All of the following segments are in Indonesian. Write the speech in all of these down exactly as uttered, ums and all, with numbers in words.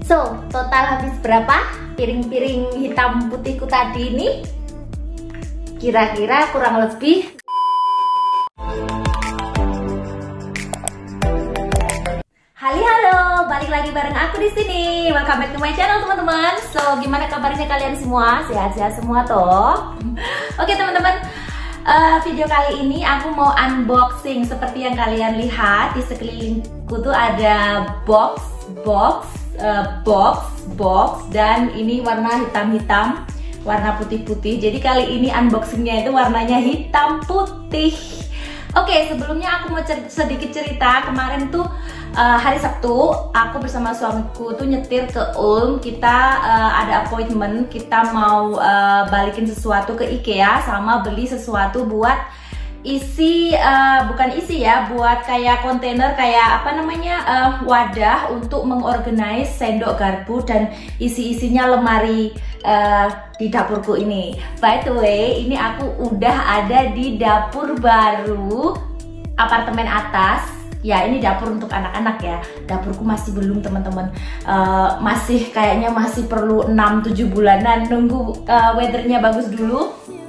So, total habis berapa piring-piring hitam putihku tadi ini? Kira-kira kurang lebih halo, balik lagi bareng aku di sini. Welcome back to my channel, teman-teman. So, gimana kabarnya kalian semua? Sehat-sehat semua toh? Oke, teman-teman. Uh, video kali ini aku mau unboxing. Seperti yang kalian lihat di sekelilingku tuh ada box, box, uh, box, box, dan ini warna hitam-hitam, warna putih-putih. Jadi kali ini unboxingnya itu warnanya hitam putih. Oke, sebelumnya aku mau cer sedikit cerita. Kemarin tuh uh, hari Sabtu aku bersama suamiku tuh nyetir ke Ulm. Kita uh, ada appointment, kita mau uh, balikin sesuatu ke IKEA sama beli sesuatu buat isi, uh, bukan isi ya, buat kayak kontainer, kayak apa namanya, uh, wadah untuk mengorganize sendok garpu dan isi-isinya lemari uh, di dapurku ini. By the way, ini aku udah ada di dapur baru apartemen atas. Ya, ini dapur untuk anak-anak ya. Dapurku masih belum, teman-teman. Uh, masih kayaknya masih perlu enam tujuh bulanan nunggu uh, weathernya bagus dulu.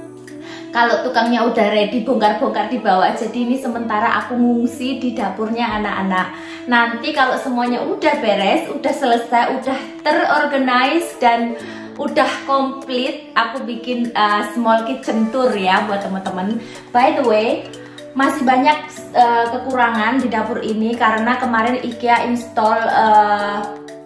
Kalau tukangnya udah ready, bongkar-bongkar di bawah. Jadi ini sementara aku ngungsi di dapurnya anak-anak. Nanti kalau semuanya udah beres, udah selesai, udah terorganize dan udah komplit, aku bikin uh, small kitchen tour ya buat teman-teman. By the way, masih banyak uh, kekurangan di dapur ini karena kemarin IKEA install uh,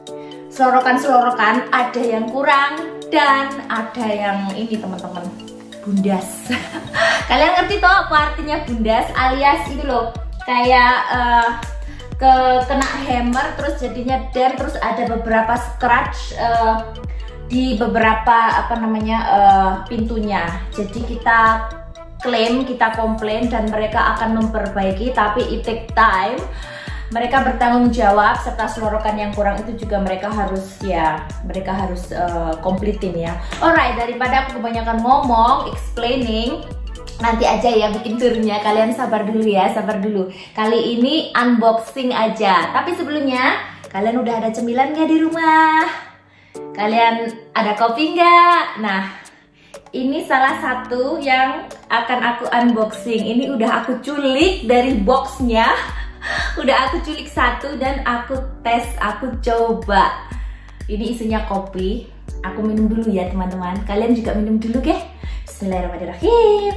selorokan-selorokan, ada yang kurang dan ada yang ini, teman-teman, bundas. Kalian ngerti toh apa artinya bundas? Alias itu loh, kayak uh, ke kena hammer terus jadinya dent, terus ada beberapa scratch uh, di beberapa apa namanya uh, pintunya. Jadi kita klaim, kita komplain dan mereka akan memperbaiki, tapi it take time. Mereka bertanggung jawab, serta selorokan yang kurang itu juga mereka harus ya, mereka harus uh, komplitin ya. Alright, daripada aku kebanyakan ngomong, explaining, nanti aja ya bikin turnya. Kalian sabar dulu ya, sabar dulu. Kali ini unboxing aja. Tapi sebelumnya, kalian udah ada cemilan nggak di rumah? Kalian ada kopi nggak? Nah, ini salah satu yang akan aku unboxing. Ini udah aku culik dari boxnya. Udah aku culik satu dan aku tes, aku coba. Ini isinya kopi. Aku minum dulu ya, teman-teman. Kalian juga minum dulu, ya. Bismillahirrahmanirrahim.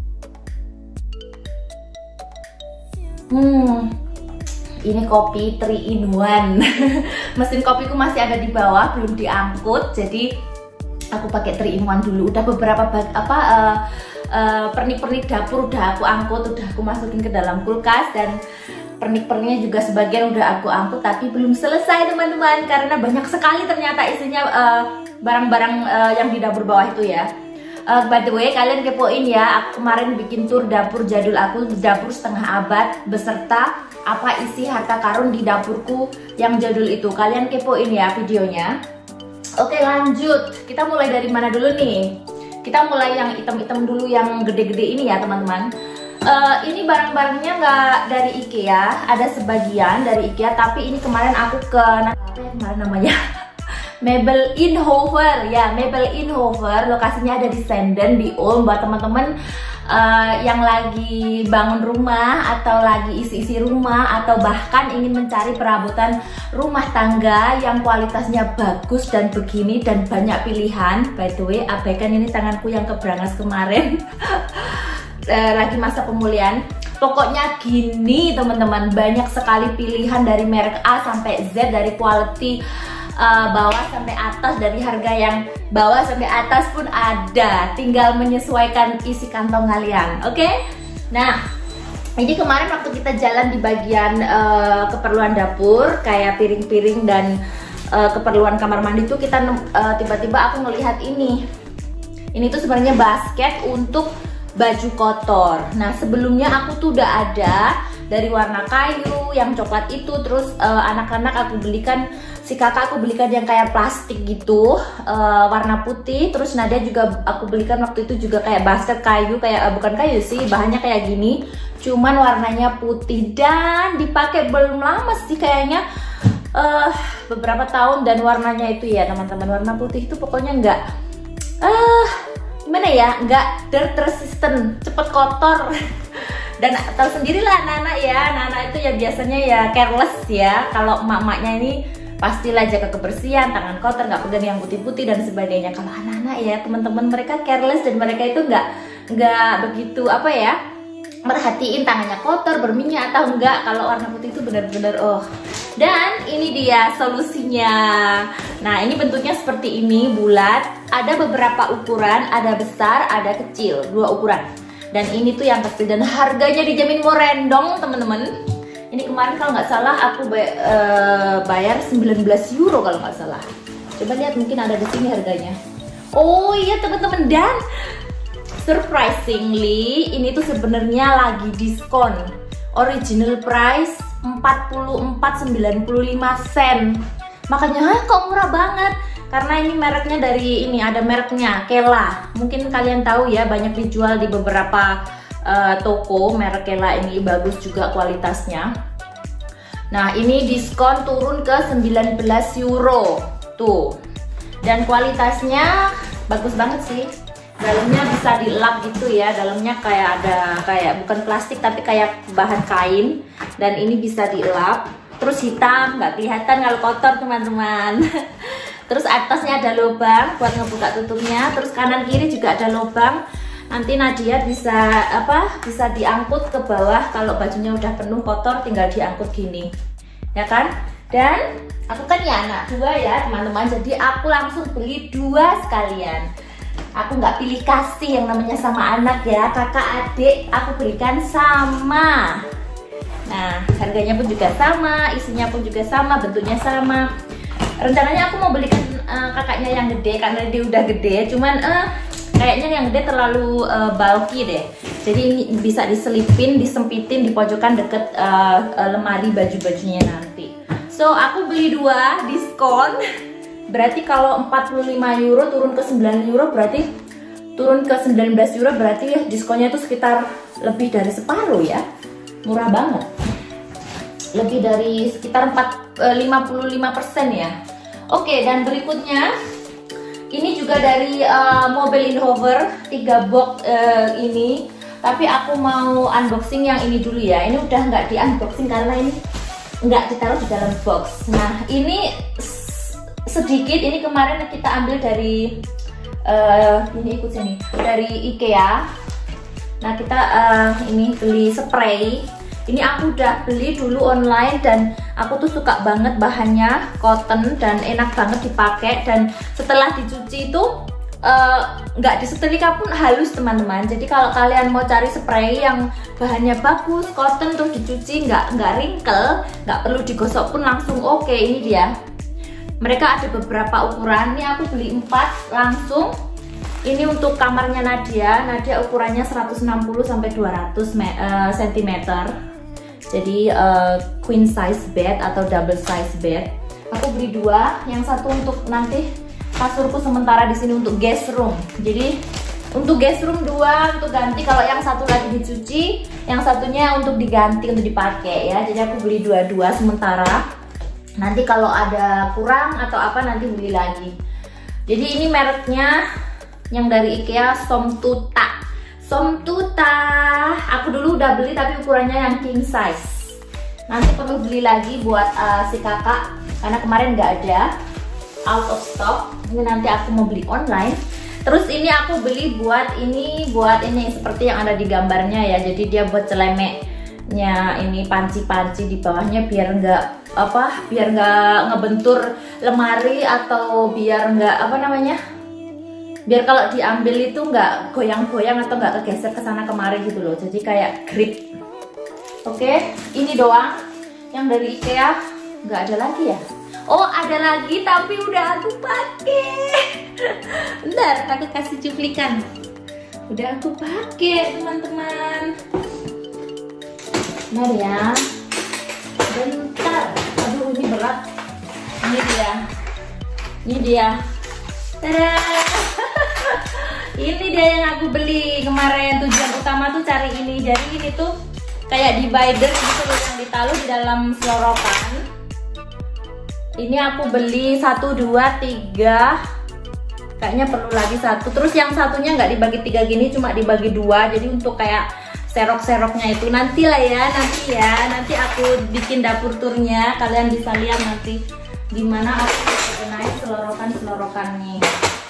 Hmm, ini kopi three in one. Mesin kopiku masih ada di bawah, belum diangkut. Jadi aku pakai three in one dulu. Udah beberapa bag, apa uh, uh, pernik-pernik dapur udah aku angkut, udah aku masukin ke dalam kulkas, dan pernik-perniknya juga sebagian udah aku angkut, tapi belum selesai, teman-teman, karena banyak sekali ternyata isinya barang-barang uh, uh, yang di dapur bawah itu ya. Uh, by the way, kalian kepoin ya, aku kemarin bikin tour dapur jadul aku, dapur setengah abad, beserta apa isi harta karun di dapurku yang jadul itu. Kalian kepoin ya videonya. Oke, lanjut. Kita mulai dari mana dulu nih? Kita mulai yang item-item dulu, yang gede-gede ini ya, teman-teman. Uh, ini barang-barangnya nggak dari IKEA, ada sebagian dari IKEA, tapi ini kemarin aku ke apa ya kemarin namanya Mebel Inhofer ya, Mebel Inhofer, lokasinya ada di Senden di Ulm. Buat teman-teman uh, yang lagi bangun rumah atau lagi isi-isi rumah atau bahkan ingin mencari perabotan rumah tangga yang kualitasnya bagus dan begini dan banyak pilihan. By the way, abaikan ini tanganku yang keberangas kemarin. Lagi masa pemulihan. Pokoknya gini, teman-teman, banyak sekali pilihan dari merek A sampai Z, dari quality uh, bawah sampai atas, dari harga yang bawah sampai atas pun ada. Tinggal menyesuaikan isi kantong kalian. Oke? Okay? Nah, ini kemarin waktu kita jalan di bagian uh, keperluan dapur, kayak piring-piring dan uh, keperluan kamar mandi tuh, kita tiba-tiba uh, aku melihat ini. Ini tuh sebenarnya basket untuk baju kotor. Nah, sebelumnya aku tuh udah ada dari warna kayu yang coklat itu. Terus anak-anak uh, aku belikan, si kakak aku belikan yang kayak plastik gitu, uh, warna putih. Terus Nadia juga aku belikan waktu itu juga kayak basket kayu, kayak uh, bukan kayu sih, bahannya kayak gini, cuman warnanya putih dan dipakai belum lama sih kayaknya. uh, beberapa tahun dan warnanya itu ya teman-teman, warna putih itu pokoknya nggak uh, gimana ya, nggak dirt resistant, cepet kotor. Dan tahu sendirilah anak-anak ya, anak-anak itu ya biasanya ya careless ya. Kalau emak-emaknya ini pastilah jaga kebersihan, tangan kotor, nggak pegang yang putih-putih dan sebagainya. Kalau anak-anak ya teman-teman, mereka careless dan mereka itu nggak nggak begitu apa ya, merhatiin tangannya kotor, berminyak atau enggak. Kalau warna putih itu benar-benar oh. Dan ini dia solusinya. Nah, ini bentuknya seperti ini, bulat. Ada beberapa ukuran, ada besar, ada kecil, dua ukuran. Dan ini tuh yang kecil dan harganya dijamin morendong teman-teman. Ini kemarin kalau nggak salah aku bay uh, bayar sembilan belas euro kalau nggak salah. Coba lihat, mungkin ada di sini harganya. Oh iya teman-teman, dan surprisingly ini tuh sebenarnya lagi diskon. Original price empat puluh empat sembilan puluh lima sen. Makanya hah, kok murah banget? Karena ini mereknya dari ini, ada mereknya Kela. Mungkin kalian tahu ya, banyak dijual di beberapa uh, toko. Merek Kela ini bagus juga kualitasnya. Nah, ini diskon turun ke sembilan belas euro. Tuh. Dan kualitasnya bagus banget sih. Dalamnya bisa dilap gitu ya. Dalamnya kayak ada kayak bukan plastik tapi kayak bahan kain. Dan ini bisa dilap. Terus hitam, nggak kelihatan kalau kotor teman-teman. Terus atasnya ada lubang buat ngebuka tutupnya. Terus kanan kiri juga ada lubang. Nanti Nadia bisa apa? Bisa diangkut ke bawah. Kalau bajunya udah penuh kotor, tinggal diangkut gini, ya kan? Dan aku kan ya anak dua ya teman-teman. Jadi aku langsung beli dua sekalian. Aku nggak pilih kasih yang namanya sama anak ya, kakak adik aku belikan sama. Nah, harganya pun juga sama, isinya pun juga sama, bentuknya sama. Rencananya aku mau belikan uh, kakaknya yang gede karena dia udah gede, cuman uh, kayaknya yang gede terlalu uh, bulky deh. Jadi ini bisa diselipin, disempitin di pojokan deket uh, uh, lemari baju-bajunya nanti. So aku beli dua, diskon. Berarti kalau empat puluh lima euro turun ke sembilan euro, berarti turun ke sembilan belas euro, berarti ya diskonnya itu sekitar lebih dari separuh ya. Murah banget. Lebih dari sekitar lima puluh lima persen ya. Oke, dan berikutnya ini juga dari uh, Mobile Inhover, tiga box uh, ini. Tapi aku mau unboxing yang ini dulu ya. Ini udah nggak di unboxing karena ini nggak ditaruh di dalam box. Nah, ini sedikit, ini kemarin kita ambil dari uh, ini ikut sini, dari IKEA. Nah, kita uh, ini beli spray. Ini aku udah beli dulu online dan aku tuh suka banget bahannya, cotton dan enak banget dipakai. Dan setelah dicuci itu nggak uh, disetrika pun halus teman-teman. Jadi kalau kalian mau cari spray yang bahannya bagus, cotton terus dicuci nggak nggak wrinkle, nggak perlu digosok pun langsung oke. Okay, ini dia. Mereka ada beberapa ukuran. Ini aku beli empat langsung. Ini untuk kamarnya Nadia. Nadia ukurannya seratus enam puluh sampai dua ratus sentimeter. Jadi uh, queen size bed atau double size bed. Aku beli dua, yang satu untuk nanti kasurku sementara di sini untuk guest room. Jadi untuk guest room dua untuk ganti, kalau yang satu lagi dicuci, yang satunya untuk diganti untuk dipakai ya. Jadi aku beli dua-dua sementara. Nanti kalau ada kurang atau apa nanti beli lagi. Jadi ini mereknya yang dari IKEA, Somtuta. Somtuta. Aku dulu udah beli tapi ukurannya yang king size. Nanti perlu beli lagi buat uh, si kakak karena kemarin nggak ada, out of stock. Ini nanti aku mau beli online. Terus ini aku beli buat ini, buat ini seperti yang ada di gambarnya ya. Jadi dia buat celemeknya ini, panci-panci di bawahnya biar nggak apa, biar nggak ngebentur lemari atau biar nggak apa namanya. Biar kalau diambil itu nggak goyang-goyang atau nggak kegeser ke sana kemari gitu loh. Jadi kayak grip. Oke, ini doang. Yang dari IKEA nggak ada lagi ya? Oh, ada lagi tapi udah aku pakai. Bentar, aku kasih cuplikan. Udah aku pakai teman-teman. Bentar ya. Bentar. Aduh, ini berat. Ini dia. Ini dia. Tada. Ini dia yang aku beli kemarin. Tujuan utama tuh cari ini. Jadi ini tuh kayak divider gitu loh, yang ditaruh di dalam selorokan. Ini aku beli satu, dua, tiga. Kayaknya perlu lagi satu. Terus yang satunya nggak dibagi tiga gini, cuma dibagi dua. Jadi untuk kayak serok-seroknya itu nanti lah ya, nanti ya. Nanti aku bikin dapur turnya. Kalian bisa lihat nanti gimana aku gunain selorokan-selorokannya.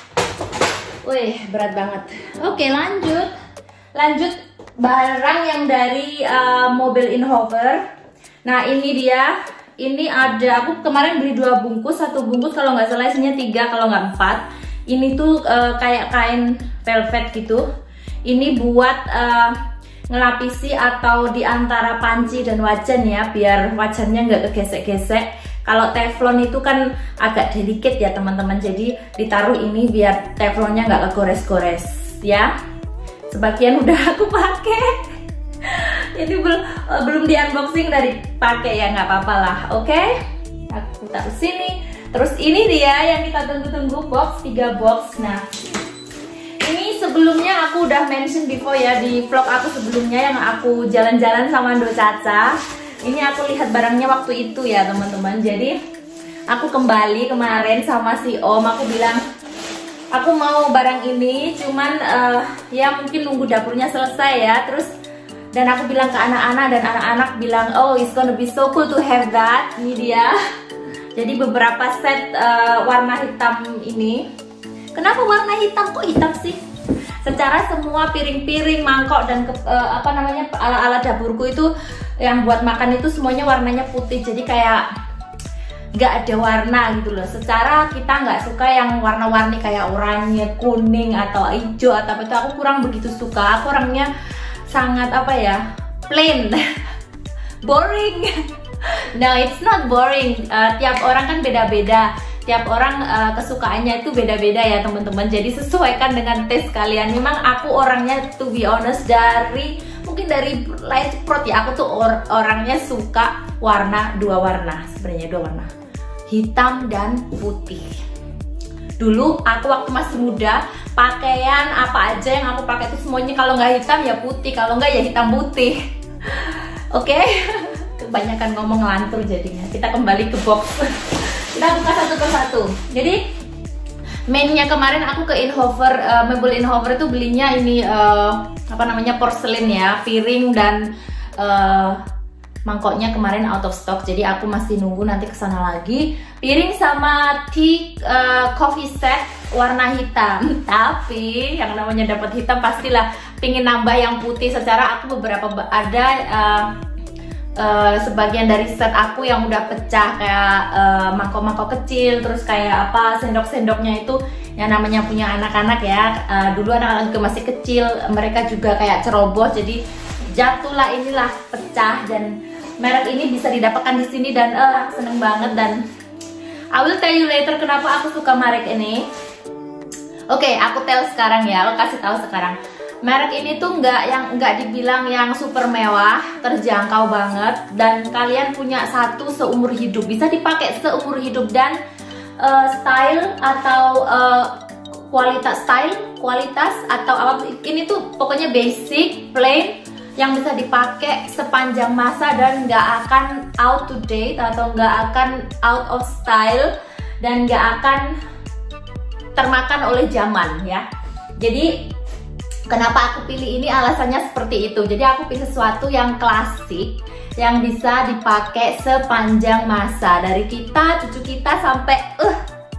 Wih, berat banget. Oke, lanjut. Lanjut barang yang dari uh, mobil Inhofer. Nah, ini dia. Ini ada, aku kemarin beli dua bungkus, satu bungkus kalau nggak salah isinya tiga, kalau nggak empat. Ini tuh uh, kayak kain velvet gitu. Ini buat uh, ngelapisi atau di antara panci dan wajan ya, biar wajannya nggak kegesek-gesek. Kalau teflon itu kan agak delicate ya teman-teman, jadi ditaruh ini biar teflonnya nggak kegores-gores ya. Sebagian udah aku pakai. Ini belum belum di unboxing, dari pakai ya, nggak apa-apa lah. Oke, okay? Aku taruh sini. Terus ini dia yang kita tunggu-tunggu, box, tiga box. Nah, ini sebelumnya aku udah mention before ya di vlog aku sebelumnya yang aku jalan-jalan sama Ndo Caca. Ini aku lihat barangnya waktu itu ya teman-teman. Jadi aku kembali kemarin sama si Om, aku bilang aku mau barang ini, cuman uh, ya mungkin nunggu dapurnya selesai ya. Terus dan aku bilang ke anak-anak, dan anak-anak bilang, oh it's gonna be so cool to have that. Ini dia. Jadi beberapa set uh, warna hitam ini. Kenapa warna hitam? Kok hitam sih? Secara semua piring-piring, mangkok dan ke, uh, apa namanya alat-alat dapurku itu yang buat makan itu semuanya warnanya putih. Jadi kayak nggak ada warna gitu loh. Secara kita nggak suka yang warna-warni kayak oranye, kuning atau hijau atau apa itu. Aku kurang begitu suka. Aku orangnya sangat apa ya, plain, boring. No, it's not boring. Uh, tiap orang kan beda-beda. Tiap orang uh, kesukaannya itu beda-beda ya teman-teman. Jadi sesuaikan dengan taste kalian. Memang aku orangnya, to be honest, dari mungkin dari lahir ceprot ya, aku tuh or orangnya suka warna dua warna, sebenarnya dua warna, hitam dan putih. Dulu aku waktu masih muda, pakaian apa aja yang aku pakai itu semuanya kalau nggak hitam ya putih, kalau nggak ya hitam putih. Oke, okay? Kebanyakan ngomong ngelantur jadinya. Kita kembali ke box. Kita buka satu persatu. Jadi mainnya kemarin aku ke Inhofer, uh, mebel Inhofer itu belinya ini uh, apa namanya porselin ya, piring dan uh, mangkoknya kemarin out of stock, jadi aku masih nunggu nanti kesana lagi. Piring sama tea uh, coffee set warna hitam. Tapi yang namanya dapat hitam pastilah pingin nambah yang putih. Secara aku beberapa ada uh, uh, sebagian dari set aku yang udah pecah, kayak uh, mangkok-mangkok kecil, terus kayak apa sendok-sendoknya itu yang namanya punya anak-anak ya. Uh, dulu anak-anak juga masih kecil, mereka juga kayak ceroboh, jadi jatuhlah inilah pecah. Dan merek ini bisa didapatkan di sini dan uh, seneng banget. Dan I will tell you later kenapa aku suka merek ini. Oke, okay, aku tell sekarang ya, aku kasih tahu sekarang. Merek ini tuh nggak yang nggak dibilang yang super mewah, terjangkau banget, dan kalian punya satu seumur hidup, bisa dipakai seumur hidup. Dan uh, style atau uh, kualitas style, kualitas atau apa ini tuh pokoknya basic, plain, yang bisa dipakai sepanjang masa dan nggak akan out to date atau nggak akan out of style dan nggak akan termakan oleh zaman ya. Jadi kenapa aku pilih ini, alasannya seperti itu. Jadi aku pilih sesuatu yang klasik, yang bisa dipakai sepanjang masa, dari kita, cucu kita sampai uh,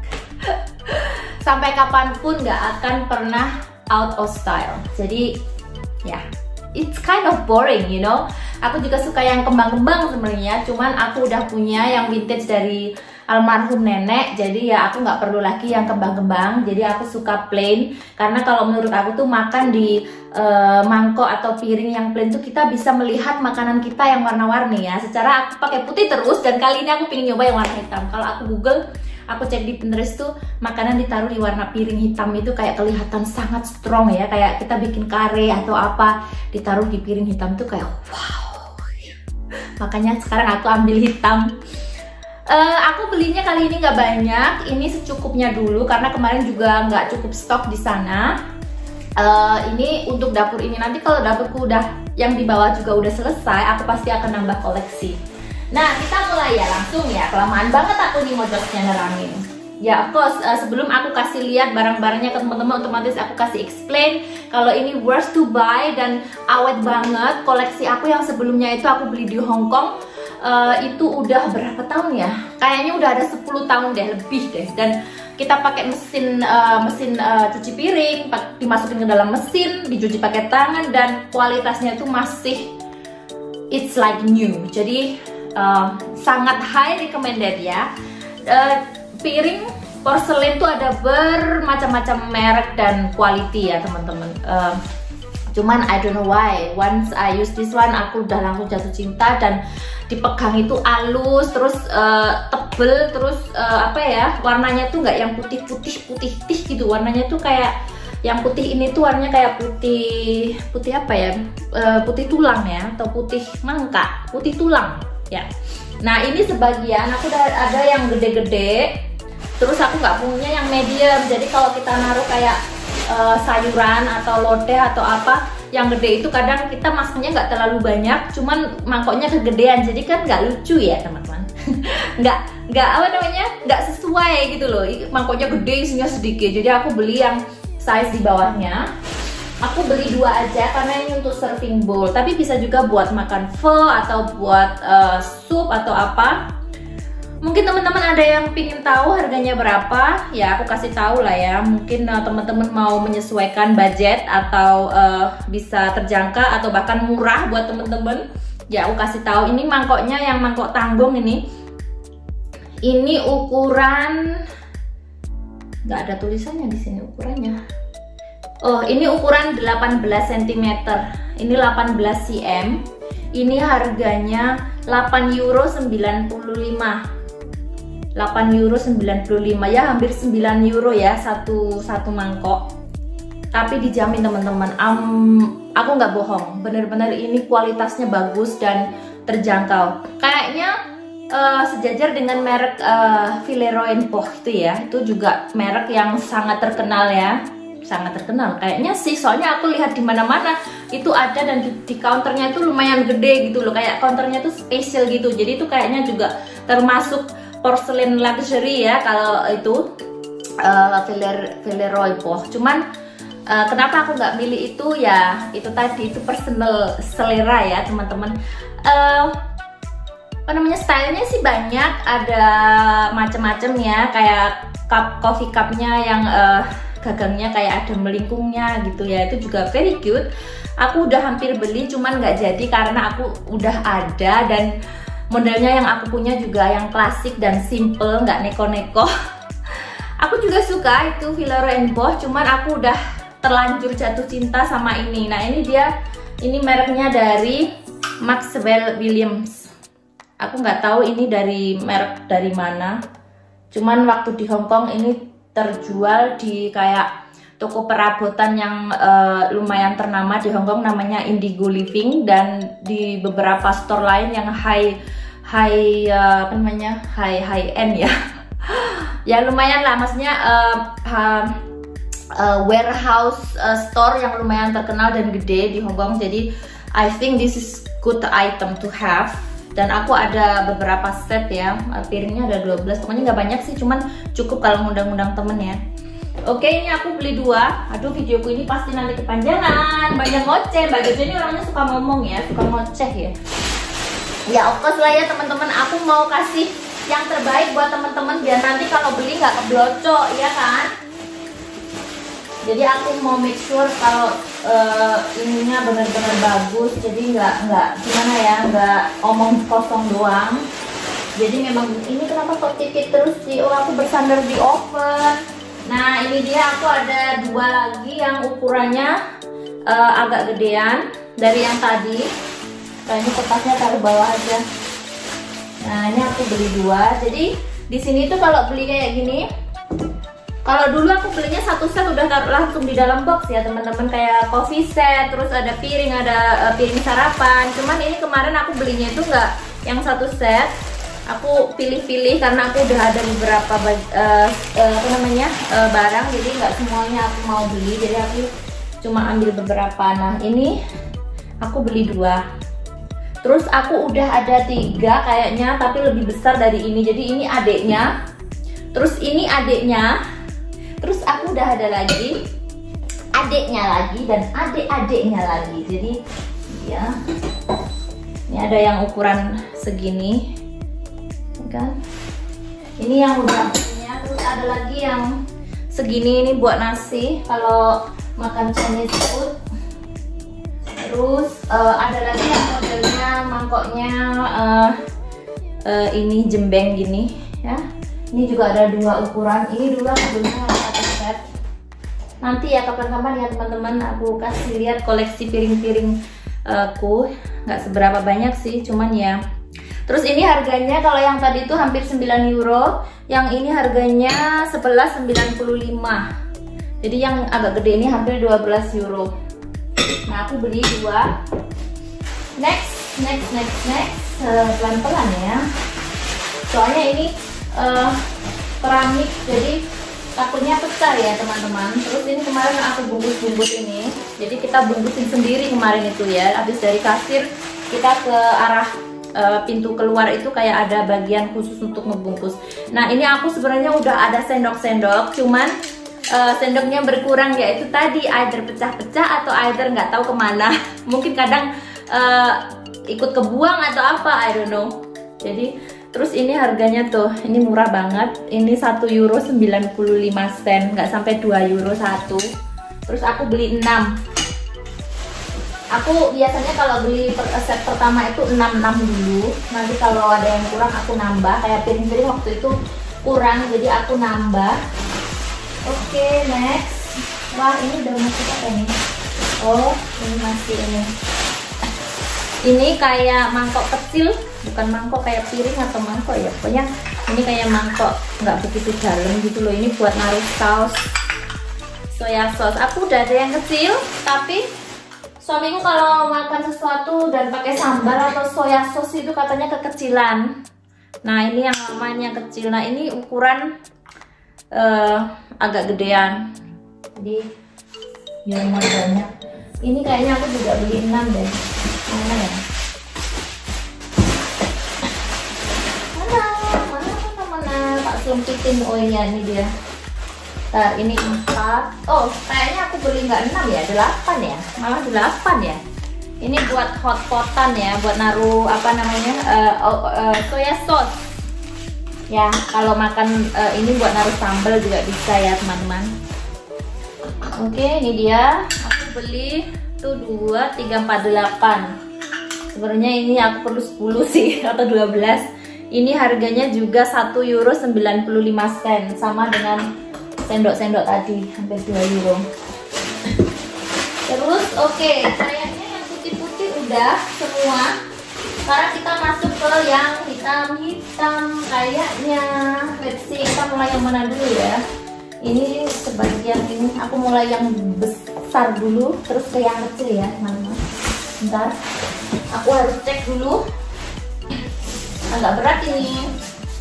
sampai kapanpun nggak akan pernah out of style. Jadi ya, it's kind of boring, you know. Aku juga suka yang kembang-kembang sebenarnya, cuman aku udah punya yang vintage dari almarhum nenek, jadi ya aku nggak perlu lagi yang kembang-kembang. Jadi aku suka plain, karena kalau menurut aku tuh makan di uh, mangkok atau piring yang plain tuh kita bisa melihat makanan kita yang warna-warni ya. Secara aku pakai putih terus, dan kali ini aku pengen nyoba yang warna hitam. Kalau aku google, aku cek di Pinterest tuh makanan ditaruh di warna piring hitam itu kayak kelihatan sangat strong ya, kayak kita bikin kare atau apa ditaruh di piring hitam tuh kayak wow. Makanya sekarang aku ambil hitam. Uh, aku belinya kali ini nggak banyak, ini secukupnya dulu karena kemarin juga nggak cukup stok di sana. Uh, ini untuk dapur ini, nanti kalau dapurku udah yang di bawah juga udah selesai, aku pasti akan nambah koleksi. Nah, kita mulai ya langsung ya. Kelamaan banget aku nih modosnya nerangin. Ya, of course, uh, sebelum aku kasih lihat barang-barangnya ke teman-teman, otomatis aku kasih explain kalau ini worth to buy dan awet banget. Koleksi aku yang sebelumnya itu aku beli di Hong Kong, uh, itu udah berapa tahun ya? Kayaknya udah ada sepuluh tahun deh, lebih deh. Dan kita pakai mesin uh, mesin uh, cuci piring, dimasukin ke dalam mesin, dicuci pakai tangan, dan kualitasnya itu masih it's like new. Jadi uh, sangat high recommended ya. Uh, piring porselen tuh ada bermacam-macam merek dan quality ya teman-teman. Uh, cuman I don't know why once I use this one aku udah langsung jatuh cinta, dan dipegang itu halus, terus uh, tebel, terus uh, apa ya, warnanya tuh nggak yang putih-putih putih-putih gitu. Warnanya tuh kayak yang putih ini tuh warnanya kayak putih putih apa ya, uh, putih tulang ya, atau putih mangka, putih tulang ya. Nah ini sebagian aku udah ada yang gede-gede, terus aku nggak punya yang medium. Jadi kalau kita naruh kayak uh, sayuran atau lodeh atau apa yang gede itu, kadang kita masaknya nggak terlalu banyak, cuman mangkoknya kegedean, jadi kan nggak lucu ya teman-teman. nggak nggak apa namanya nggak sesuai gitu loh, mangkoknya gede isinya sedikit. Jadi aku beli yang size di bawahnya. Aku beli dua aja karena ini untuk serving bowl, tapi bisa juga buat makan pho atau buat uh, sup atau apa. Mungkin teman-teman ada yang pingin tahu harganya berapa, ya aku kasih tahu lah ya. Mungkin uh, teman-teman mau menyesuaikan budget atau uh, bisa terjangkau atau bahkan murah buat teman-teman, ya aku kasih tahu. Ini mangkoknya yang mangkok tanggung ini. Ini ukuran, nggak ada tulisannya di sini ukurannya. Oh, ini ukuran delapan belas sentimeter. Ini delapan belas cm. Ini harganya delapan euro sembilan puluh lima. delapan euro sembilan puluh lima ya, hampir sembilan euro ya satu satu mangkok. Tapi dijamin teman-teman, um, aku nggak bohong, bener-bener ini kualitasnya bagus dan terjangkau. Kayaknya uh, sejajar dengan merek uh, Villeroy and Boch itu ya, itu juga merek yang sangat terkenal ya, sangat terkenal kayaknya sih. Soalnya aku lihat di mana-mana itu ada, dan di, di counternya itu lumayan gede gitu loh, kayak counternya tuh spesial gitu. Jadi itu kayaknya juga termasuk porcelain luxury ya kalau itu uh, Villeroy Boch. Cuman uh, kenapa aku nggak milih itu ya, itu tadi itu personal selera ya teman-teman. Uh, apa namanya, stylenya sih banyak, ada macam-macam ya, kayak cup coffee cupnya yang uh, gagangnya kayak ada melingkungnya gitu ya, itu juga very cute. Aku udah hampir beli, cuman nggak jadi karena aku udah ada, dan modelnya yang aku punya juga yang klasik dan simple, nggak neko-neko. Aku juga suka itu Villeroy and Boch, cuman aku udah terlanjur jatuh cinta sama ini. Nah ini dia, ini mereknya dari Maxwell Williams. Aku nggak tahu ini dari merek dari mana. Cuman waktu di Hong Kong ini terjual di kayak toko perabotan yang uh, lumayan ternama di Hong Kong, namanya Indigo Living, dan di beberapa store lain yang high high uh, apa namanya high high end ya. Ya lumayan lah, maksudnya uh, uh, uh, warehouse uh, store yang lumayan terkenal dan gede di Hong Kong. Jadi I think this is good item to have. Dan aku ada beberapa set ya, piringnya ada dua belas, pokoknya nggak banyak sih, cuman cukup kalau ngundang-ngundang temen ya. Oke, ini aku beli dua. Aduh, videoku ini pasti nanti kepanjangan, banyak ngoceh. Mbak Jojo ini orangnya suka ngomong ya, suka ngoceh ya. Ya of course lah ya teman-teman, aku mau kasih yang terbaik buat teman-teman biar nanti kalau beli nggak keblocok ya kan. Jadi aku mau make sure kalau uh, ininya benar-benar bagus, jadi nggak nggak gimana ya, nggak omong kosong doang. Jadi memang ini kenapa kok tipis terus sih? Oh, aku bersandar di oven. Nah ini dia, aku ada dua lagi yang ukurannya uh, agak gedean dari yang tadi. Nah ini kertasnya taruh bawah aja. Nah ini aku beli dua. Jadi di sini tuh kalau beli kayak gini, kalau dulu aku belinya satu set udah taruh langsung di dalam box ya teman-teman, kayak coffee set, terus ada piring, ada uh, piring sarapan. Cuman ini kemarin aku belinya itu nggak yang satu set. Aku pilih-pilih karena aku udah ada beberapa uh, uh, apa namanya uh, barang, jadi nggak semuanya aku mau beli, jadi aku cuma ambil beberapa. Nah ini aku beli dua. Terus aku udah ada tiga kayaknya, tapi lebih besar dari ini. Jadi ini adiknya, terus ini adiknya, terus aku udah ada lagi adiknya lagi dan adik-adiknya lagi. Jadi ya, ini ada yang ukuran segini, kan? Ini yang udah punya. Terus ada lagi yang segini, ini buat nasi kalau makan Chinese food. Terus uh, ada lagi yang modelnya mangkoknya uh, uh, ini jembeng gini ya. Ini juga ada dua ukuran. Ini dulu aku belinya satu set. Nanti ya kapan-kapan ya teman-teman aku kasih lihat koleksi piring-piring aku. Nggak seberapa banyak sih, cuman ya. Terus ini harganya kalau yang tadi itu hampir sembilan euro, yang ini harganya sebelas sembilan puluh lima. Jadi yang agak gede ini hampir dua belas euro. Nah aku beli dua. Next, next, next, next, pelan-pelan uh, ya. Soalnya ini uh, keramik, jadi takutnya pecah ya teman-teman. Terus ini kemarin aku bungkus-bungkus ini, jadi kita bungkusin sendiri kemarin itu ya. Habis dari kasir kita ke arah uh, pintu keluar itu kayak ada bagian khusus untuk ngebungkus. Nah ini aku sebenarnya udah ada sendok-sendok, cuman Uh, sendoknya berkurang, yaitu tadi either pecah-pecah atau either nggak tahu kemana. Mungkin kadang uh, ikut kebuang atau apa, I don't know. Jadi terus ini harganya tuh, ini murah banget. Ini satu euro sembilan puluh lima sen, nggak sampai dua euro satu. Terus aku beli enam. Aku biasanya kalau beli per set pertama itu enam enam dulu. Nanti kalau ada yang kurang aku nambah. Kayak piring-piring waktu itu kurang, jadi aku nambah. Oke, okay, next. Wah, ini udah masuk apa ini? Oh, ini masih ini. Ini kayak mangkok kecil, bukan mangkok kayak piring atau mangkok ya. Pokoknya ini kayak mangkok, nggak begitu dalam gitu loh. Ini buat naruh saus soya sauce. Aku udah ada yang kecil, tapi suamiku kalau makan sesuatu dan pakai sambal atau soya sauce itu katanya kekecilan. Nah, ini yang namanya kecil. Nah, ini ukuran Uh, agak gedean, jadi ya lumayan banyak. Ini kayaknya aku juga beli enam deh. Mana ya? Mana? Mana? Mana? Mana? Tak selumpitin. Oh iya, ini dia. Ntar ini empat. Oh, kayaknya aku beli nggak enam ya, delapan ya. Malah delapan ya. Ini buat hotpotan ya, buat naruh apa namanya uh, uh, soya sauce. Ya, kalau makan uh, ini buat naruh sambal juga bisa ya teman-teman. Oke, ini dia. Aku beli tuh dua, tiga, empat, delapan. Sebenarnya ini aku perlu sepuluh sih atau dua belas. Ini harganya juga satu euro sembilan puluh lima sen, sama dengan sendok-sendok tadi, hampir dua euro. Terus oke, okay, kayaknya yang putih-putih udah semua. Sekarang kita masuk ke yang hitam-hitam kayaknya. Let's see, kita mulai yang mana dulu ya. Ini sebagian ini aku mulai yang besar dulu, terus ke yang kecil ya teman-teman. Bentar, aku harus cek dulu. Agak berat ini.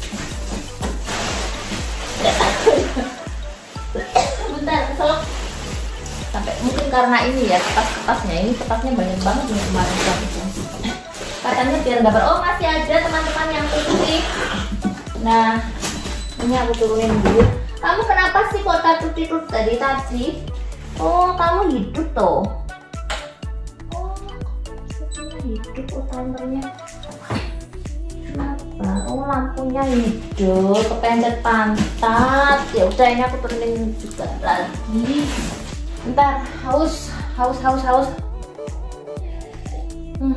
Bentar, keselak. Sampai mungkin karena ini ya kertas-kertasnya, ini kertasnya banyak banget ini kemarin itu. Katanya biar nggak ber. Oh, masih ada teman-teman yang putih. Nah, ini aku turunin dulu. Kamu kenapa sih kok tutut tadi tadi? Oh, kamu hidup toh. Oh, sebenarnya hidup oh timernya. Kenapa? Oh, lampunya hidup, kepencet pantat. Ya udah, ini aku turunin juga lagi. Bentar, haus, haus, haus, haus. Hmm.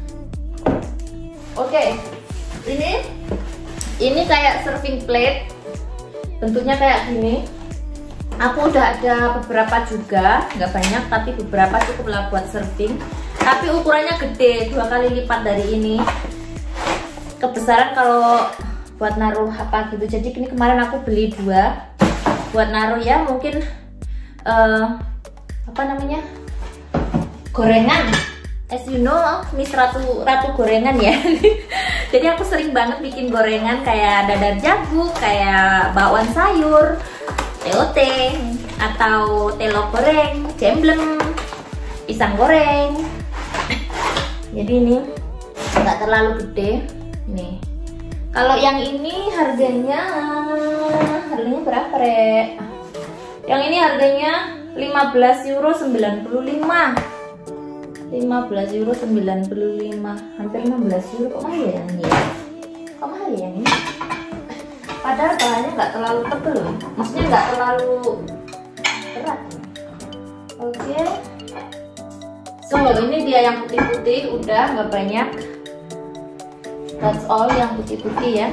Oke, okay. ini ini kayak serving plate, bentuknya kayak gini. Aku udah ada beberapa juga, nggak banyak tapi beberapa cukup lah buat serving. Tapi ukurannya gede, dua kali lipat dari ini. Kebesaran kalau buat naruh apa gitu. Jadi ini kemarin aku beli dua buat naruh ya, mungkin uh, apa namanya gorengan. As you know, Miss Ratu Ratu gorengan ya. Jadi aku sering banget bikin gorengan kayak dadar jagung, kayak bakwan sayur, T O T, atau telo goreng, jemblem, pisang goreng. Jadi ini nggak terlalu gede nih. Kalau yang ini harganya harganya berapa, Rek? Yang ini harganya lima belas euro sembilan puluh lima. lima belas euro sembilan puluh lima, hampir enam belas euro. Kok mahal ya yang ini? Kok mahal ya yang ini? Padahal bahannya nggak terlalu tebel loh, maksudnya nggak terlalu berat. Oke, okay. So ini dia yang putih-putih, udah nggak banyak. That's all yang putih-putih ya.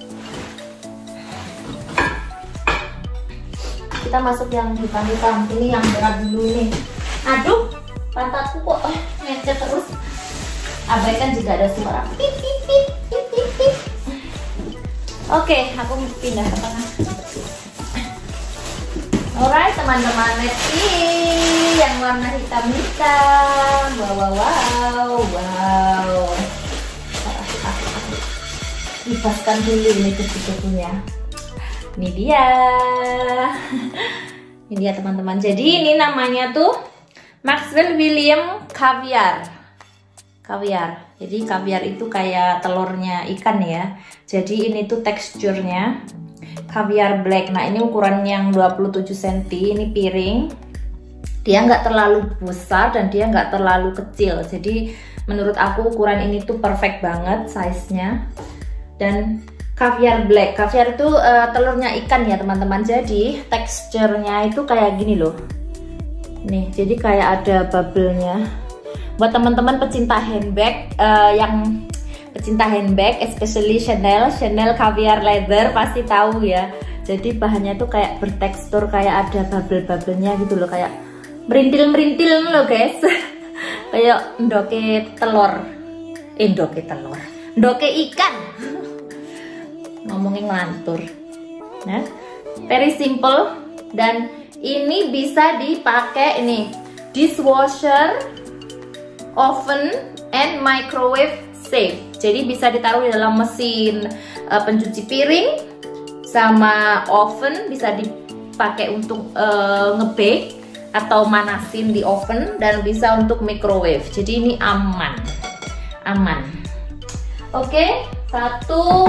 Kita masuk yang hitam-hitam. Ini yang berat dulu nih. Aduh, pantatku kok oh, ngecet terus. Abaikan jika ada suara pip pip pip pip pip pip. Oke, aku pindah ke tengah. Alright teman-teman, let's see yang warna hitam-hitam. Wow, wow, wow, wow. Dipaskan dulu ini debu-debunya. Ini dia. Ini dia teman-teman. Jadi ini namanya tuh Maxwell William Caviar. Caviar. Jadi caviar itu kayak telurnya ikan ya. Jadi ini tuh teksturnya caviar black. Nah ini ukuran yang dua puluh tujuh sentimeter. Ini piring. Dia nggak terlalu besar dan dia nggak terlalu kecil. Jadi menurut aku ukuran ini tuh perfect banget size-nya. Dan caviar black. Caviar itu uh, telurnya ikan ya teman-teman. Jadi teksturnya itu kayak gini loh. Nih, jadi kayak ada bubble-nya. Buat teman-teman pecinta handbag uh, yang pecinta handbag, especially Chanel, Chanel caviar leather pasti tahu ya. Jadi bahannya tuh kayak bertekstur kayak ada bubble-bubblenya gitu loh, kayak merintil-merintil loh guys. Kayak ndoke telur, eh ndoke telur, ndoke ikan. Ngomongin ngelantur. Nah, very simple dan ini bisa dipakai ini dishwasher, oven, and microwave safe. Jadi bisa ditaruh di dalam mesin uh, pencuci piring sama oven, bisa dipakai untuk uh, nge-bake atau manasin di oven, dan bisa untuk microwave. Jadi ini aman, aman. Oke, satu.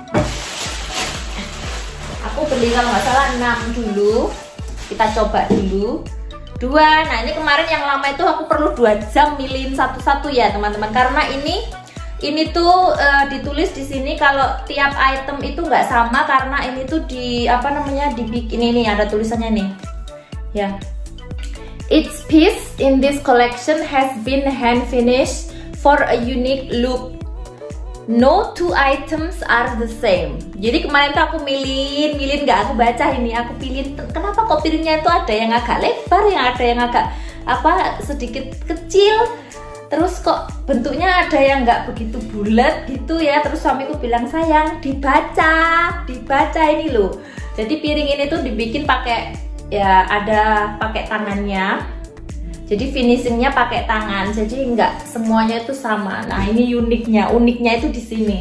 Aku beli kalau nggak salah enam dulu. Kita coba dulu. Dua. Nah ini kemarin yang lama itu aku perlu dua jam milihin satu-satu ya teman-teman, karena ini ini tuh uh, ditulis di sini kalau tiap item itu nggak sama, karena ini tuh di apa namanya dibikin ini ada tulisannya nih ya. Each piece in this collection has been hand finished for a unique look. No two items are the same. Jadi kemarin tuh aku milihin, milihin nggak aku baca ini, aku pilih kenapa kok piringnya itu ada yang agak lebar, yang ada yang agak apa sedikit kecil, terus kok bentuknya ada yang nggak begitu bulat gitu ya. Terus suamiku bilang, sayang dibaca, dibaca ini loh. Jadi piring ini tuh dibikin pakai ya ada pakai tangannya. Jadi finishingnya pakai tangan, jadi nggak semuanya itu sama. Nah ini uniknya, uniknya itu di sini.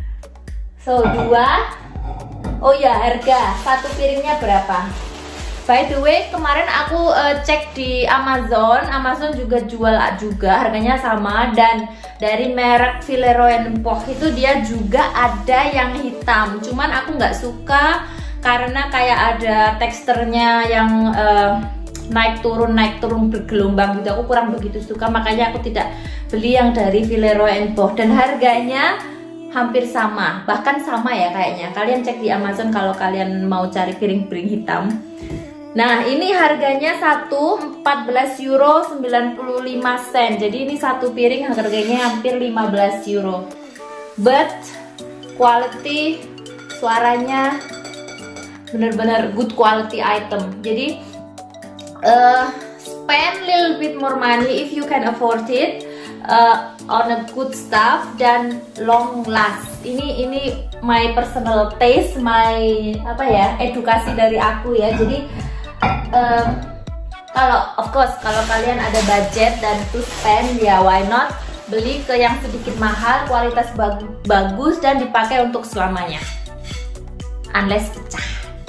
So dua. Oh ya harga satu piringnya berapa? By the way kemarin aku uh, cek di Amazon, Amazon juga jual juga, harganya sama. Dan dari merek Villeroy and Boch itu dia juga ada yang hitam. Cuman aku nggak suka karena kayak ada teksturnya yang uh, naik turun naik turun bergelombang gitu. Aku kurang begitu suka, makanya aku tidak beli yang dari Villeroy and Boch. Dan harganya hampir sama, bahkan sama ya kayaknya. Kalian cek di Amazon kalau kalian mau cari piring-piring hitam. Nah ini harganya satu empat belas euro sembilan puluh lima sen. Jadi ini satu piring harganya hampir lima belas euro. But quality, suaranya bener-bener good quality item. Jadi Uh, spend little bit more money if you can afford it uh, on a good stuff dan long last. Ini ini my personal taste, my apa ya edukasi dari aku ya. Jadi uh, kalau of course kalau kalian ada budget dan to spend ya why not beli ke yang sedikit mahal, kualitas bagus, bagus dan dipakai untuk selamanya. Unless pecah.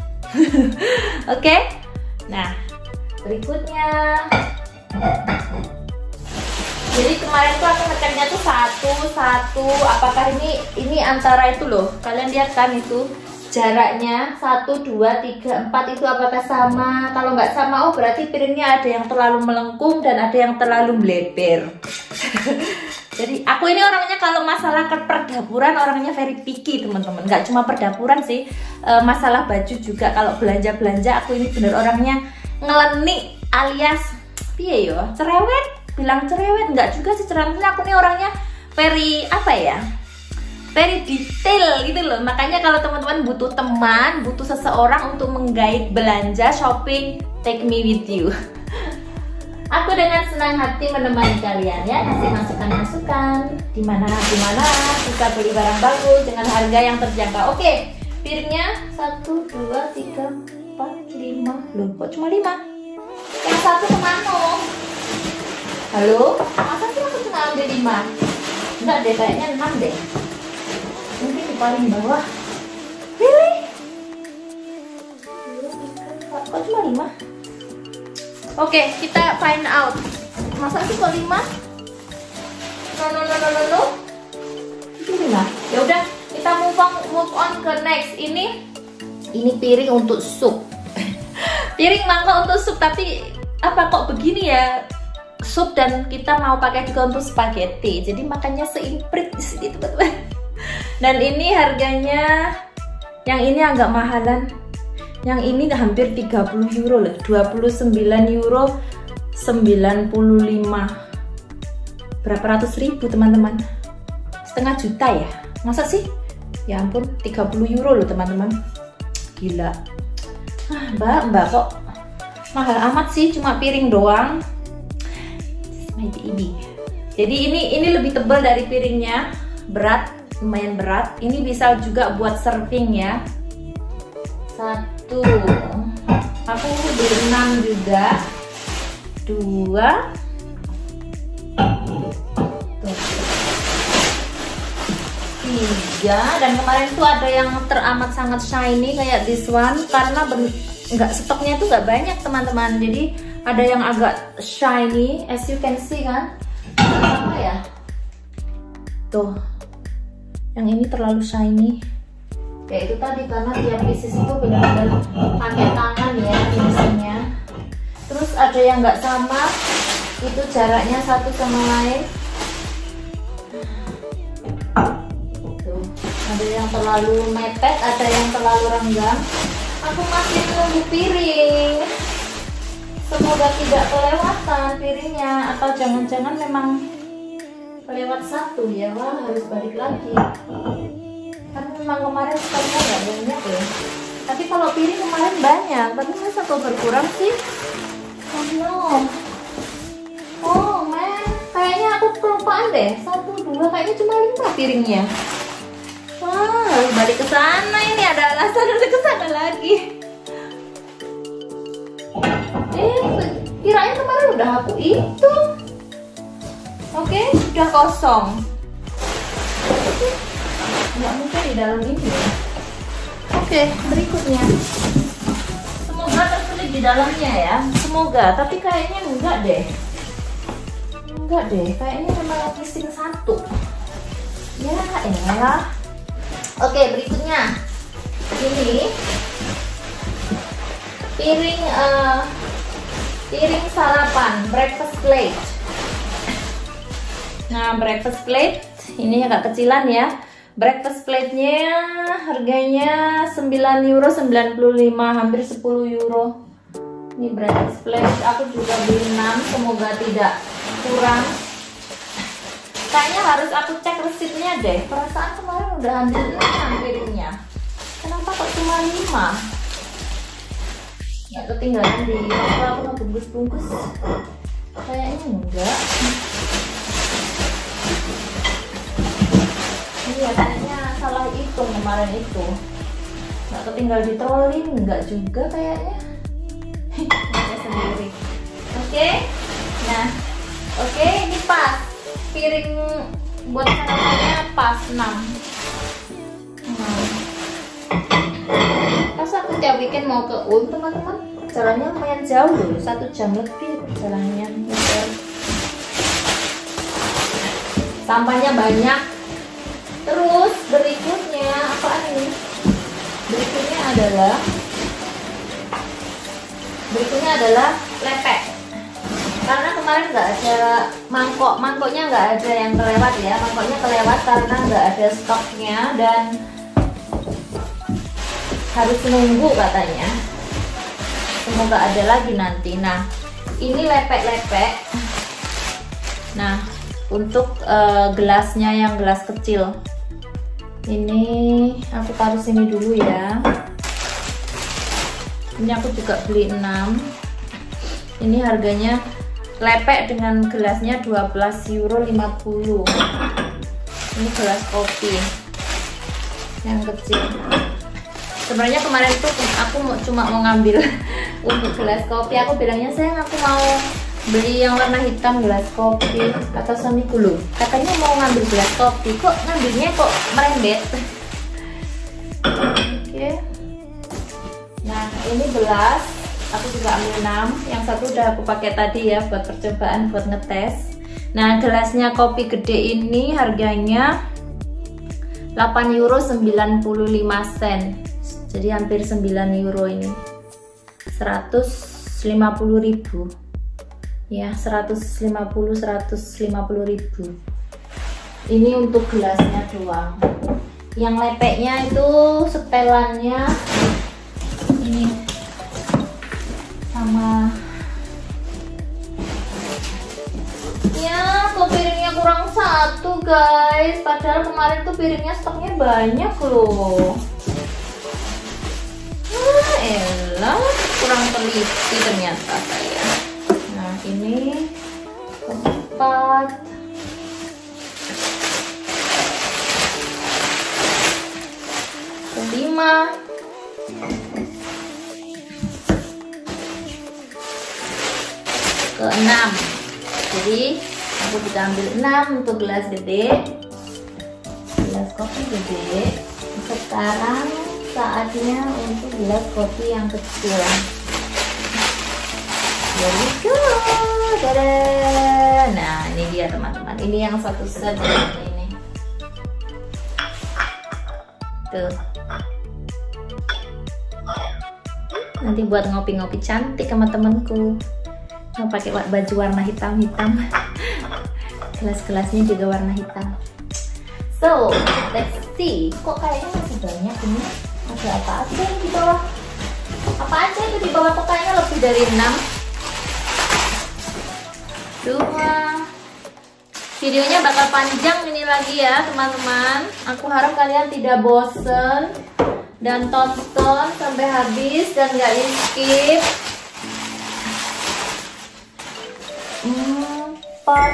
Oke, okay? Nah. Berikutnya Jadi kemarin tuh aku ngeceknya tuh satu satu. Apakah ini ini antara itu loh? Kalian lihat kan itu jaraknya satu, dua, tiga, empat itu apakah sama? Kalau nggak sama, oh berarti piringnya ada yang terlalu melengkung dan ada yang terlalu melebar. Jadi aku ini orangnya kalau masalah ke perdapuran orangnya very picky teman-teman. Nggak cuma perdapuran sih, e, masalah baju juga. Kalau belanja-belanja aku ini bener orangnya ngelenik alias piye yo, cerewet. Bilang cerewet nggak juga sih, cerewetnya aku nih orangnya very apa ya, very detail gitu loh. Makanya kalau teman-teman butuh teman, butuh seseorang untuk menggait belanja shopping, take me with you. Aku dengan senang hati menemani kalian ya, kasih masukan-masukan dimana dimana bisa beli barang bagus dengan harga yang terjangkau. Oke, piringnya satu, dua, tiga, empat, lima. Loh, kok cuma lima? Yang satu kemana? Halo, masa sih aku cuma ambil lima? Enggak deh, kayaknya enam deh. Mungkin di paling bawah. Really? Kok cuma lima? Oke, kita find out. Masa sih kok lima? No, no, no, no, no, no. Itu lima. Ya udah, kita move on, move on ke next. Ini, ini piring untuk sup. Piring mangkok untuk sup, tapi apa kok begini ya? Sup dan kita mau pakai juga untuk spaghetti, jadi makannya seimprit di sini teman-teman. Dan ini harganya, yang ini agak mahalan, yang ini hampir tiga puluh euro loh, dua puluh sembilan euro sembilan puluh lima, berapa ratus ribu teman-teman, setengah juta ya, masa sih? Ya ampun, tiga puluh euro loh teman-teman, gila. Ah, mbak, mbak kok mahal amat sih, cuma piring doang. Ini. Jadi ini ini lebih tebal dari piringnya, berat, lumayan berat. Ini bisa juga buat serving ya. Satu, aku beli enam juga. Dua, tuh. Tiga, dan kemarin tuh ada yang teramat sangat shiny kayak this one karena nggak stoknya tuh nggak banyak teman-teman. Jadi ada yang agak shiny, as you can see kan, sama ya. Tuh, yang ini terlalu shiny. Ya itu tadi karena tiap pieces itu benar-benar pakai tangan ya finishingnya. Terus ada yang nggak sama, itu jaraknya satu sama lain. Tuh, ada yang terlalu mepet, ada yang terlalu renggang. Aku masih menunggu piring. Semoga tidak kelewatan piringnya, atau jangan-jangan memang kelewat satu ya, wah harus balik lagi. Kan memang kemarin stoknya nggak banyak ya. Tapi kalau piring kemarin banyak, tapi masa kok berkurang sih? Oh no. Oh man, kayaknya aku kelupaan deh. Satu, dua, kayaknya cuma lima piringnya. Wah, harus balik ke sana, ini ada alasan untuk ke sana lagi. Eh, kirain kemarin udah aku itu. Oke, sudah kosong. Nggak mungkin di dalam ini ya. Oke, berikutnya. Semoga terselip di dalamnya ya. Semoga, tapi kayaknya enggak deh. Enggak deh, kayaknya memang missing satu. Ya elah. Oke, berikutnya. Ini piring uh, piring sarapan, breakfast plate. Nah, breakfast plate ini agak kecilan ya. Breakfast plate-nya harganya sembilan euro sembilan puluh lima, hampir sepuluh euro. Ini breakfast plate, aku juga beli enam, semoga tidak kurang. Kayaknya harus aku cek resitnya deh. Perasaan kemarin udah ambil enam piringnya. Kenapa kok cuma lima? Ya ketinggalan di apa, aku mau bungkus-bungkus. Kayaknya enggak. Iya, kayaknya salah hitung kemarin itu. Nggak ketinggal di troli, enggak juga kayaknya. Saya sendiri. Oke, nah, oke ini pas. Piring buat sarapannya pas enam. Nah. Pas aku tiap weekend mau ke U M teman-teman, jalannya lumayan jauh loh, satu jam lebih perjalanannya. sampahnya banyak. Terus berikutnya apa ini? Berikutnya adalah berikutnya adalah lepek. Karena kemarin nggak ada mangkok, mangkoknya nggak ada yang kelewat ya, mangkoknya kelewat karena nggak ada stoknya dan harus nunggu katanya. Semoga ada lagi nanti. Nah, ini lepek-lepek. Nah, untuk uh, gelasnya yang gelas kecil, ini aku taruh sini dulu ya. Ini aku juga beli enam. Ini harganya lepek dengan gelasnya dua belas euro lima puluh. Ini gelas kopi yang kecil. Sebenarnya kemarin tuh aku mau cuma mau ngambil untuk gelas kopi. Aku bilangnya, sayang aku mau beli yang warna hitam gelas kopi. Kata suamiku, loh katanya mau ngambil gelas kopi, kok ngambilnya kok merembet. Oke. Nah ini gelas aku juga ambil enam. Yang satu udah aku pakai tadi ya buat percobaan, buat ngetes. Nah gelasnya kopi gede ini harganya delapan euro sembilan puluh lima sen. Jadi hampir sembilan euro ini, seratus lima puluh ribu ya, seratus lima puluh seratus lima puluh ribu. Ini untuk gelasnya doang. Yang lepeknya itu setelannya ini sama ya, kok piringnya kurang satu guys, padahal kemarin tuh piringnya stoknya banyak loh. Ah, elah, kurang teliti ternyata saya. Nah ini keempat, kelima, keenam. Jadi aku bisa ambil enam untuk gelas gede, gelas kopi gede. Sekarang saatnya untuk gelas kopi yang kecil. Here we go. Dadah. Nah ini dia teman-teman, ini yang satu set ini tuh, nanti buat ngopi-ngopi cantik sama temenku. Mau pakai baju warna hitam-hitam. Gelas-gelasnya juga warna hitam. So let's see, kok kayaknya masih banyak ini. Ada apa aja di bawah? Apa aja itu di bawah? Kok kayaknya lebih dari enam. Dua. Videonya bakal panjang ini lagi ya teman-teman. Aku harap kalian tidak bosen dan tonton sampai habis dan gak di skip. Empat.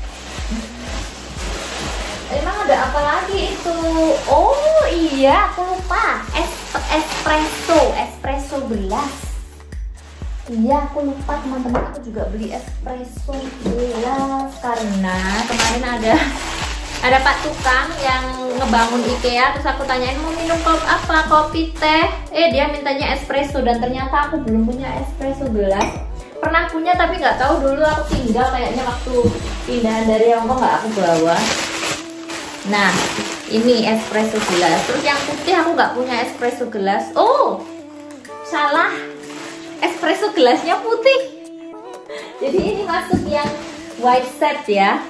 Emang ada apa lagi itu? Oh iya, aku lupa. Es espresso, espresso gelas. Iya, aku lupa teman-teman. Aku juga beli espresso gelas karena kemarin ada ada Pak Tukang yang ngebangun IKEA. Terus aku tanyain mau minum kopi apa, kopi teh. Eh dia mintanya espresso dan ternyata aku belum punya espresso gelas. Pernah punya tapi nggak tahu dulu aku tinggal kayaknya waktu pindahan dari Hongkong nggak aku bawa. Nah ini espresso gelas. Terus yang putih aku nggak punya espresso gelas. Oh salah, espresso gelasnya putih. Jadi ini masuk yang white set ya.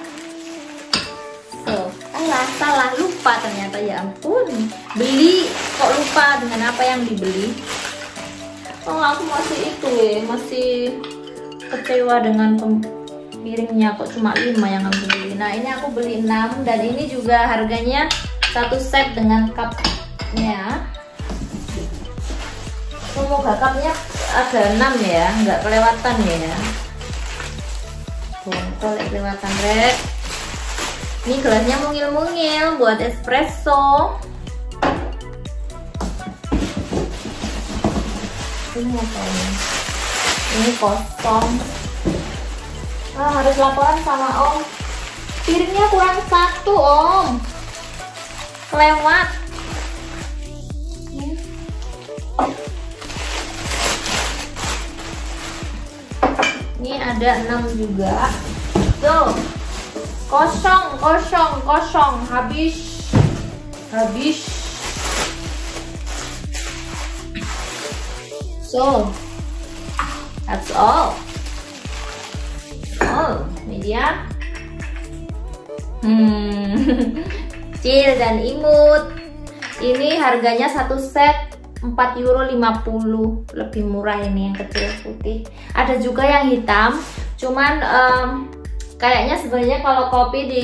So salah salah lupa ternyata, ya ampun. Beli kok lupa dengan apa yang dibeli. Oh aku masih itu ya, masih kecewa dengan piringnya, kok cuma lima yang aku beli. Nah ini aku beli enam dan ini juga harganya satu set dengan cupnya. Semoga cupnya ada enam ya, nggak kelewatan ya. Bongkol kelewatan rek. Ini gelasnya mungil-mungil buat espresso. Ini apa ini? Ini kosong. Ah, harus laporan sama Om. Piringnya kurang satu Om. Kelewat. Ini ada enam juga. Tuh. Kosong, kosong, kosong. Habis. Habis. So, that's all. Oh, media. Hmm, kecil dan imut. Ini harganya satu set empat euro lima puluh, lebih murah ini yang kecil putih. Ada juga yang hitam, cuman um, kayaknya sebenarnya kalau kopi di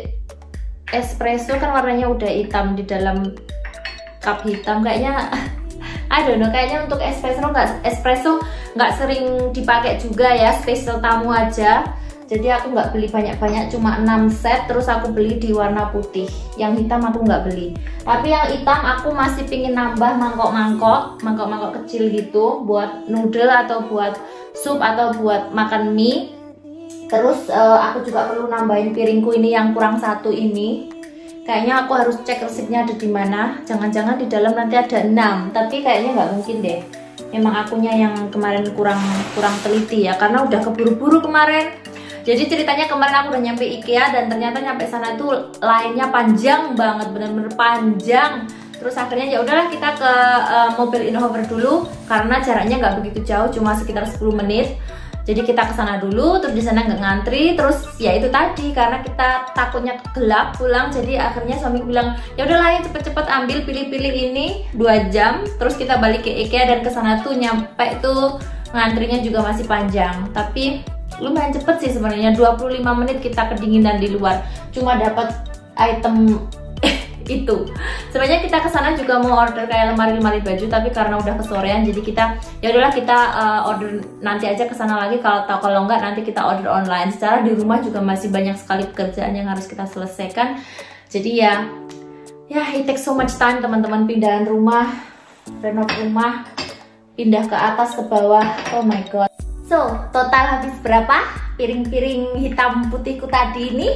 espresso kan warnanya udah hitam di dalam cup hitam. Kayaknya I don't know, kayaknya untuk espresso nggak espresso nggak sering dipakai juga ya, spesial tamu aja. Jadi aku nggak beli banyak-banyak, cuma enam set, terus aku beli di warna putih. Yang hitam aku nggak beli. Tapi yang hitam aku masih pingin nambah mangkok-mangkok, mangkok-mangkok kecil gitu, buat noodle atau buat sup atau buat makan mie. Terus uh, aku juga perlu nambahin piringku ini yang kurang satu ini. Kayaknya aku harus cek resepnya ada di mana. Jangan-jangan di dalam nanti ada enam, tapi kayaknya nggak mungkin deh. Memang akunya yang kemarin kurang kurang teliti ya, karena udah keburu-buru kemarin. Jadi ceritanya kemarin aku udah nyampe IKEA dan ternyata nyampe sana tuh lainnya panjang banget, bener-bener panjang. Terus akhirnya ya udahlah kita ke uh, mobil Inhofer dulu karena jaraknya nggak begitu jauh, cuma sekitar sepuluh menit. Jadi kita ke sana dulu, terus di sana nggak ngantri, terus ya itu tadi karena kita takutnya gelap pulang, jadi akhirnya suamiku bilang ya udahlah ya cepet-cepet ambil pilih-pilih ini dua jam, terus kita balik ke IKEA dan ke sana tuh nyampe tuh ngantrinya juga masih panjang, tapi lumayan cepet sih sebenarnya, dua puluh lima menit kita kedinginan di luar, cuma dapat item itu. Sebenarnya kita ke sana juga mau order kayak lemari-lemari baju, tapi karena udah kesorean jadi kita ya udahlah kita uh, order nanti aja ke sana lagi, kalau tahu kalau enggak nanti kita order online. Secara di rumah juga masih banyak sekali pekerjaan yang harus kita selesaikan. Jadi ya ya it takes so much time teman-teman, pindahan rumah, renov rumah, pindah ke atas ke bawah. Oh my god. So, total habis berapa piring-piring hitam putihku tadi ini?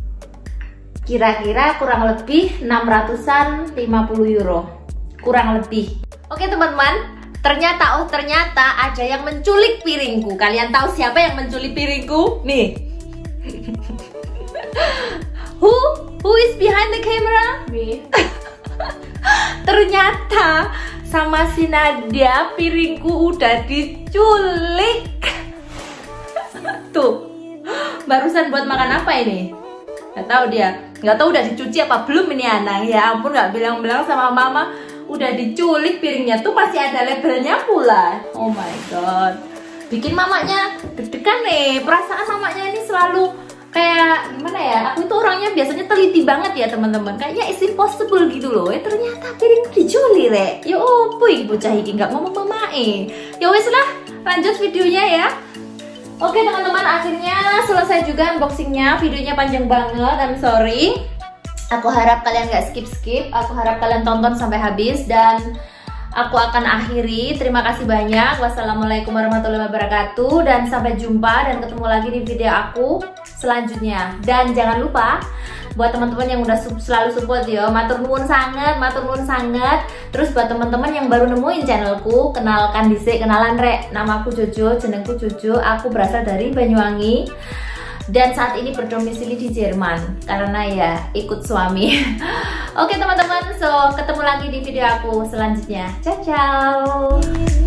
Kira-kira kurang lebih enam ratusan lima puluh euro, kurang lebih. Oke teman-teman, ternyata oh ternyata ada yang menculik piringku. Kalian tahu siapa yang menculik piringku? Nih. Who who is behind the camera? Me. Ternyata sama si Nadia piringku udah diculik. Tuh, barusan buat makan apa ini? Nggak tahu dia, nggak tahu udah dicuci apa belum ini anak. Ya ampun, nggak bilang-bilang sama mama udah diculik piringnya, tuh masih ada labelnya pula. Oh my god, bikin mamanya deg-degan nih. Perasaan mamanya ini selalu kayak gimana ya? Aku tuh orangnya biasanya teliti banget ya teman-teman. Kayaknya it's impossible gitu loh. Eh ternyata piring diculik rek. Ya opo ibu bocah iki nggak ngomong mamae. Ya wes lah, lanjut videonya ya. Oke teman-teman, akhirnya selesai juga unboxingnya. Videonya panjang banget, I'm sorry. Aku harap kalian gak skip-skip. Aku harap kalian tonton sampai habis. Dan aku akan akhiri. Terima kasih banyak. Wassalamualaikum warahmatullahi wabarakatuh. Dan sampai jumpa dan ketemu lagi di video aku selanjutnya. Dan jangan lupa buat teman-teman yang udah selalu support ya, matur nuwun sangat, matur nuwun sangat. Terus buat teman-teman yang baru nemuin channelku, kenalkan dhisik, kenalan rek. Namaku Jojo, jenengku Jojo. Aku berasal dari Banyuwangi dan saat ini berdomisili di Jerman karena ya ikut suami. Oke teman-teman, so ketemu lagi di video aku selanjutnya. Ciao ciao.